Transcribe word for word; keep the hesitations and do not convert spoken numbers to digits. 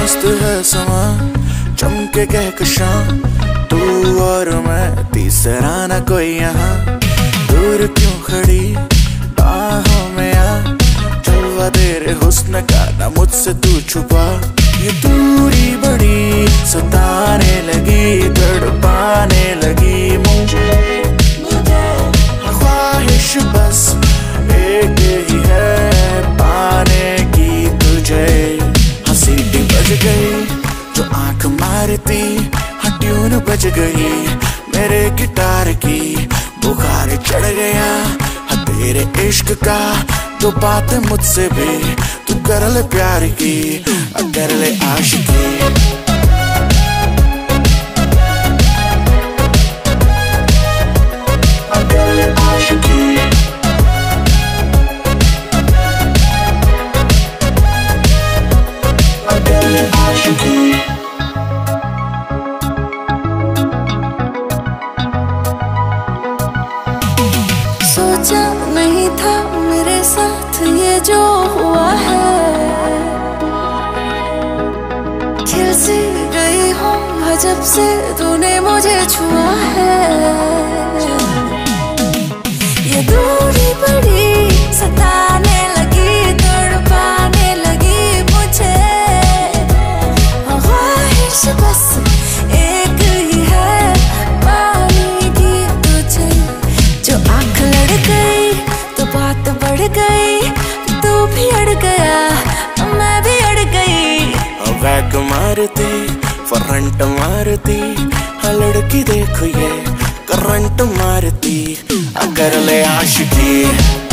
मस्त है समा, चमके कहकशां, तू और मैं, तीसरा न कोई यहाँ। दूर क्यों खड़ी बाहों में आ, जलवा तेरे हुस्न का ना मुझसे तू छुपा। ये दूरी बड़ी सताने लगी, तड़पाने लगी मुझे। ख्वाहिश बस एक ही है, पाने की तुझे। हाँ सीटी बज गई जो आंख मारती, हाँ ट्यून बज गई मेरे गिटार की। बुखार चढ़ गया हाँ तेरे इश्क का, तो बात मुझसे भी तू कर ले प्यार की, कर ले आशिकी। सोचा नहीं था मेरे साथ ये जो हुआ है, खिल सी गई हूँ जब से तूने मुझे छुआ है। ये दूरी बड़ी सताने लगी, तड़पाने लगी मुझे। ख्वाहिश बस एक ही है, पाने की तुझे। जो आंख लड़ गई तो बात बढ़ गई, तू भी अड़ गया मैं भी अड़ गई। वैक मारती फरंट मारती, हाँ लड़की देखो ये करंट मारती, कर ले आशिकी।